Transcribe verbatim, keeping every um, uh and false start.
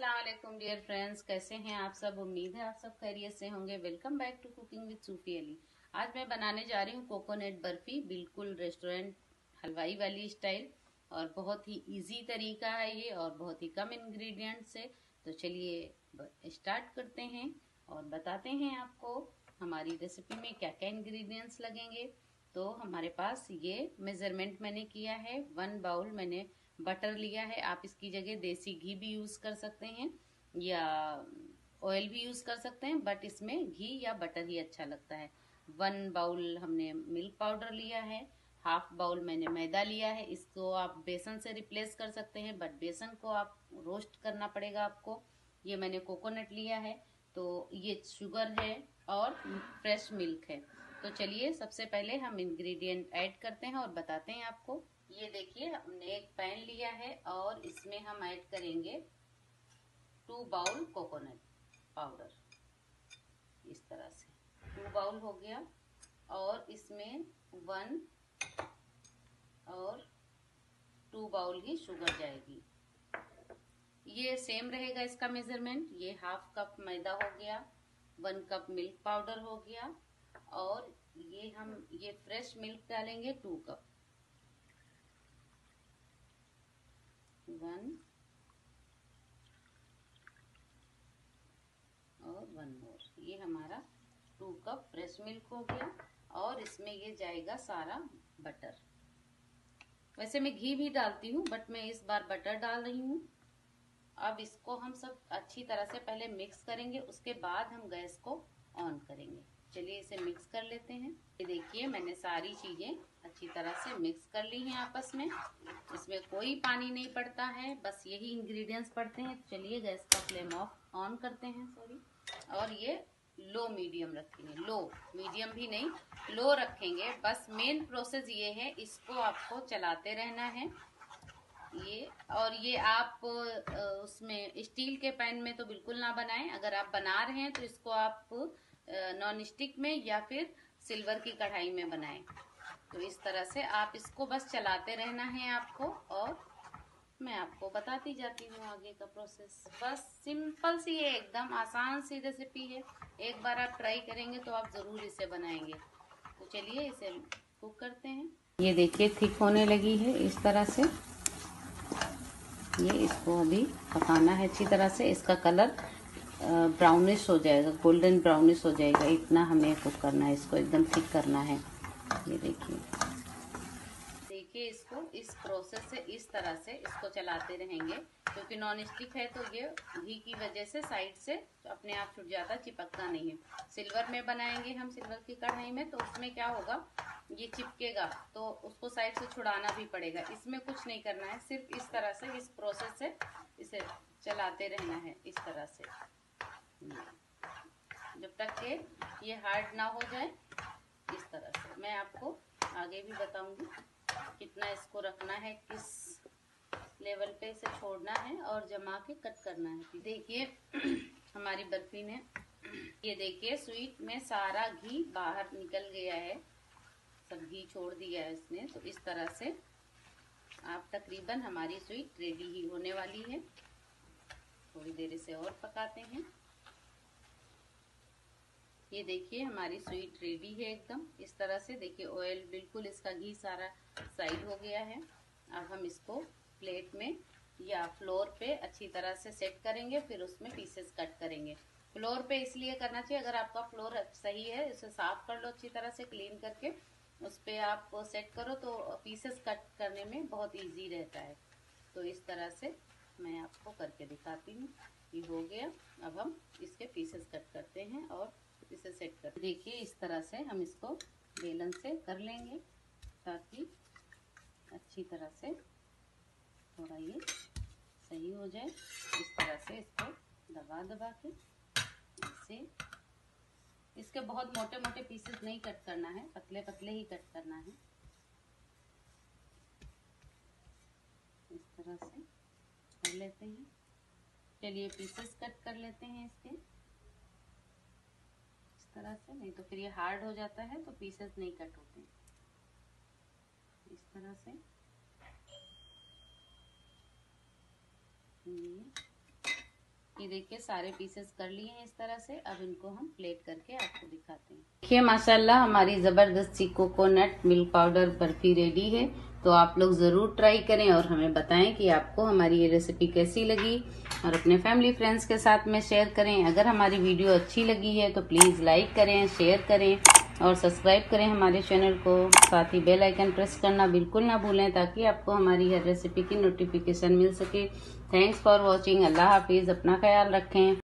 अस्सलाम वालेकुम dear friends, कैसे हैं आप सब। उम्मीद है आप सब खैरियत से होंगे। Welcome back to cooking with Sufi Ali. आज मैं बनाने जा रही हूँ कोकोनट बर्फी, बिल्कुल रेस्टोरेंट हलवाई वाली स्टाइल, और बहुत ही इजी तरीका है ये और बहुत ही कम इंग्रेडिएंट से। तो चलिए स्टार्ट करते हैं और बताते हैं आपको हमारी रेसिपी में क्या क्या इंग्रेडिएंट्स लगेंगे। तो हमारे पास ये मेजरमेंट मैंने किया है, वन बाउल मैंने बटर लिया है। आप इसकी जगह देसी घी भी यूज कर सकते हैं या ऑयल भी यूज कर सकते हैं, बट इसमें घी या बटर ही अच्छा लगता है। वन बाउल हमने मिल्क पाउडर लिया है, हाफ बाउल मैंने मैदा लिया है। इसको आप बेसन से रिप्लेस कर सकते हैं, बट बेसन को आप रोस्ट करना पड़ेगा आपको। ये मैंने कोकोनट लिया है, तो ये शुगर है और फ्रेश मिल्क है। तो चलिए सबसे पहले हम इंग्रेडिएंट ऐड करते हैं और बताते हैं आपको। ये देखिए हमने एक पैन लिया है और इसमें हम ऐड करेंगे टू बाउल कोकोनट पाउडर। इस तरह से टू बाउल हो गया और इसमें वन और टू बाउल ही शुगर जाएगी। ये सेम रहेगा इसका मेजरमेंट। ये हाफ कप मैदा हो गया, वन कप मिल्क पाउडर हो गया और ये हम ये फ्रेश मिल्क डालेंगे टू कप। वन और वन मोर, ये हमारा टू कप फ्रेश मिल्क हो गया और इसमें ये जाएगा सारा बटर। वैसे मैं घी भी डालती हूँ, बट मैं इस बार बटर डाल रही हूँ। अब इसको हम सब अच्छी तरह से पहले मिक्स करेंगे, उसके बाद हम गैस को ऑन करेंगे। चलिए इसे मिक्स कर लेते हैं। ये देखिए मैंने सारी चीजें अच्छी तरह से मिक्स कर ली हैं आपस में। इसमें कोई पानी नहीं पड़ता है, बस यही इंग्रेडिएंट्स पड़ते हैं। चलिए गैस का फ्लेम ऑफ ऑन करते हैं, सॉरी, और ये लो मीडियम रखेंगे। लो मीडियम भी नहीं, लो रखेंगे। बस मेन प्रोसेस ये है, इसको आपको चलाते रहना है ये। और ये आप उसमें स्टील के पैन में तो बिल्कुल ना बनाएं। अगर आप बना रहे हैं तो इसको आप नॉन स्टिक में या फिर सिल्वर की कढ़ाई में बनाएं। तो इस तरह से आप इसको बस चलाते रहना है आपको, और मैं आपको बताती जाती हूँ आगे का प्रोसेस। बस सिंपल सी है, एकदम आसान सी रेसिपी है। एक बार आप ट्राई करेंगे तो आप जरूर इसे बनाएंगे। तो चलिए इसे कुक करते हैं। ये देखिए थिक होने लगी है इस तरह से। ये इसको अभी पकाना है अच्छी तरह से। इसका कलर ब्राउनिश हो जाएगा, गोल्डन ब्राउनिश हो जाएगा, इतना हमें कुक करना है। इसको एकदम थिक करना है। ये देखिए देखिए इसको इस प्रोसेस से इस तरह से इसको चलाते रहेंगे, क्योंकि नॉन स्टिक है तो ये घी की वजह से साइड से अपने आप छूट जाता, चिपकता नहीं है। सिल्वर में बनाएंगे हम, सिल्वर की कढ़ाई में, तो उसमें क्या होगा, ये चिपकेगा तो उसको साइड से छुड़ाना भी पड़ेगा। इसमें कुछ नहीं करना है, सिर्फ इस तरह से इस प्रोसेस से इसे चलाते रहना है इस तरह से, जब तक कि ये हार्ड ना हो जाए। इस तरह से मैं आपको आगे भी बताऊंगी कितना इसको रखना है, किस लेवल पे इसे छोड़ना है और जमा के कट करना है। देखिए हमारी बर्फी ने, ये देखिए स्वीट में सारा घी बाहर निकल गया है, सब घी छोड़ दिया है इसने। तो इस तरह से आप तकरीबन हमारी स्वीट रेडी ही होने वाली है। थोड़ी देर इसे और पकाते हैं। ये देखिए हमारी स्वीट रेडी है एकदम इस तरह से। देखिए ऑयल बिल्कुल, इसका घी सारा साइड हो गया है। अब हम इसको प्लेट में या फ्लोर पे अच्छी तरह से सेट करेंगे, फिर उसमें पीसेस कट करेंगे। फ्लोर पे इसलिए करना चाहिए, अगर आपका फ्लोर सही है इसे साफ कर लो अच्छी तरह से, क्लीन करके उस पर आप सेट करो तो पीसेस कट करने में बहुत ईजी रहता है। तो इस तरह से मैं आपको करके दिखाती हूँ। ये हो गया। अब हम इसके पीसेस कट करते हैं और इसे सेट कर। देखिए इस तरह से हम इसको बेलन से कर लेंगे ताकि अच्छी तरह से थोड़ा ये सही हो जाए। इस तरह से इसको दबा दबा के इसे, इसके बहुत मोटे मोटे पीसेस नहीं कट करना है, पतले पतले ही कट करना है। इस तरह से कर लेते हैं। चलिए पीसेस कट कर लेते हैं इसके तरह से, नहीं तो फिर ये हार्ड हो जाता है तो पीसेस नहीं कट होते। इस तरह से ये ये देखिए सारे पीसेस कर लिए हैं इस तरह से। अब इनको हम प्लेट करके आपको दिखाते हैं। देखिए माशाल्लाह हमारी जबरदस्त सी coconut milk powder barfi ready है। तो आप लोग जरूर ट्राई करें और हमें बताएं कि आपको हमारी ये रेसिपी कैसी लगी, और अपने फैमिली फ्रेंड्स के साथ में शेयर करें। अगर हमारी वीडियो अच्छी लगी है तो प्लीज लाइक करें, शेयर करें और सब्सक्राइब करें हमारे चैनल को। साथ ही बेल आइकन प्रेस करना बिल्कुल ना भूलें ताकि आपको हमारी हर रेसिपी की नोटिफिकेशन मिल सके। Thanks for watching. अल्लाह हाफिज। अपना ख्याल रखें।